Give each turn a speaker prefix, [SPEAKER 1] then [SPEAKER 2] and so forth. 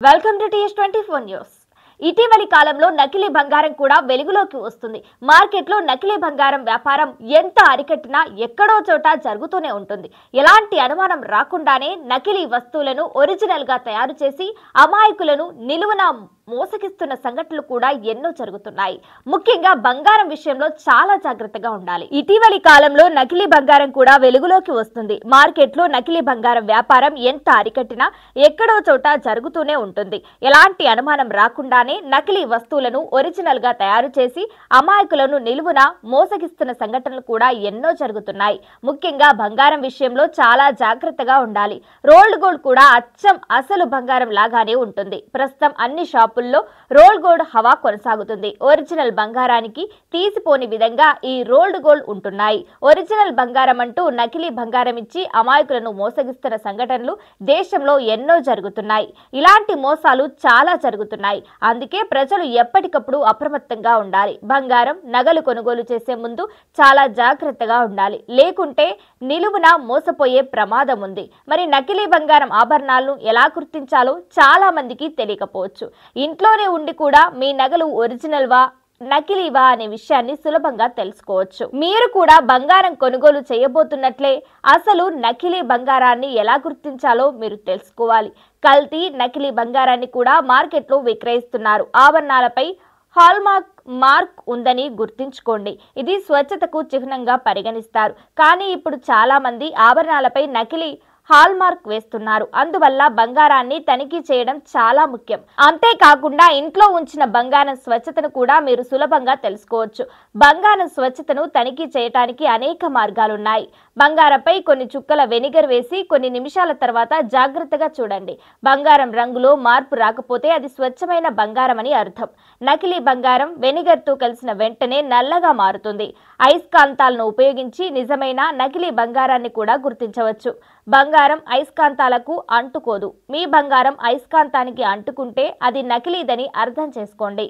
[SPEAKER 1] Welcome to TS24 news. ఇటీవలి కాలంలో నకిలీ బంగారం కూడా వెలుగులోకి వస్తుంది. మార్కెట్లో నకిలీ బంగారం వ్యాపారం ఎంత అరికట్టినా ఎక్కడో చోట జరుగుతూనే ఉంటుంది. ఎలాంటి అనుమానం రాకుండానే నకిలీ వస్తువులను ఒరిజినల్ గా తయారు చేసి అమాయకులను నిలువున మోసగిస్తున్న సంఘటనలు కూడా ఎన్నో జరుగుతున్నాయి. ముఖ్యంగా బంగారం విషయంలో చాలా జాగ్రత్తగా ఉండాలి. ఇటీవలి కాలంలో నకిలీ బంగారం కూడా వెలుగులోకి వస్తుంది. మార్కెట్లో నకిలీ బంగారం వ్యాపారం ఎంత అరికట్టినా ఎక్కడో చోట జరుగుతూనే ఉంటుంది. ఎలాంటి అనుమానం రాకుండానే నకిలీ వస్తువులను ఒరిజినల్ గా తయారు చేసి అమాయకులను నిలువున మోసగిస్తున్న సంఘటనలు కూడా ఎన్నో జరుగుతున్నాయి. ముఖ్యంగా బంగారం విషయంలో చాలా జాగ్రత్తగా ఉండాలి. రోల్డ్ గోల్డ్ కూడా అచ్చం అసలు బంగారం లాగానే ఉంటుంది. ప్రస్తుతం అన్ని షాపుల్లో రోల్డ్ గోల్డ్ హవా కొనసాగుతుంది. ఒరిజినల్ బంగారానికి తీసిపోని విధంగా ఈ రోల్డ్ గోల్డ్ ఉంటున్నాయి. ఒరిజినల్ బంగారం అంటూ నకిలీ బంగారం ఇచ్చి అమాయకులను మోసగిస్తున్న సంఘటనలు దేశంలో ఎన్నో జరుగుతున్నాయి. ఇలాంటి మోసాలు చాలా జరుగుతున్నాయి. అందుకే ప్రజలు ఎప్పటికప్పుడు అప్రమత్తంగా ఉండాలి. బంగారం, నగలు కొనుగోలు చేసే ముందు చాలా జాగ్రత్తగా ఉండాలి. లేకుంటే నిలువున మోసపోయే ప్రమాదం ఉంది. మరి నకిలీ బంగారం ఆభరణాలను ఎలా గుర్తించాలో చాలా మందికి తెలియకపోవచ్చు. ఇంట్లోనే ఉండి కూడా మీ నగలు ఒరిజినల్వా నకిలీవా అనే విషయాన్ని సులభంగా తెలుసుకోవచ్చు. మీరు కూడా బంగారం కొనుగోలు చేయబోతున్నట్లే అసలు నకిలీ బంగారాన్ని ఎలా గుర్తించాలో మీరు తెలుసుకోవాలి. కల్తీ, నకిలీ బంగారాన్ని కూడా మార్కెట్లో విక్రయిస్తున్నారు. ఆభరణాలపై హాల్మార్క్ మార్క్ ఉందని గుర్తుంచుకోండి. ఇది స్వచ్ఛతకు చిహ్నంగా పరిగణిస్తారు. కానీ ఇప్పుడు చాలా మంది ఆభరణాలపై నకిలీ హాల్మార్క్ వేస్తున్నారు. అందువల్ల బంగారాన్ని తనిఖీ చేయడం చాలా ముఖ్యం. అంతేకాకుండా ఇంట్లో ఉంచిన బంగారం స్వచ్ఛతను కూడా మీరు సులభంగా తెలుసుకోవచ్చు. బంగారం స్వచ్ఛతను తనిఖీ చేయడానికి అనేక మార్గాలున్నాయి. బంగారంపై కొన్ని చుక్కల వెనిగర్ వేసి కొన్ని నిమిషాల తర్వాత జాగ్రత్తగా చూడండి. బంగారం రంగులో మార్పు రాకపోతే అది స్వచ్ఛమైన బంగారం అని అర్థం. నకిలీ బంగారం వెనిగర్తో కలిసిన వెంటనే నల్లగా మారుతుంది. అయస్కాంతాలను ఉపయోగించి నిజమైన నకిలీ బంగారాన్ని కూడా గుర్తించవచ్చు. బంగారం అయస్కాంతాలకు అంటుకోదు. మీ బంగారం అయస్కాంతానికి అంటుకుంటే అది నకిలీదని అర్థం చేసుకోండి.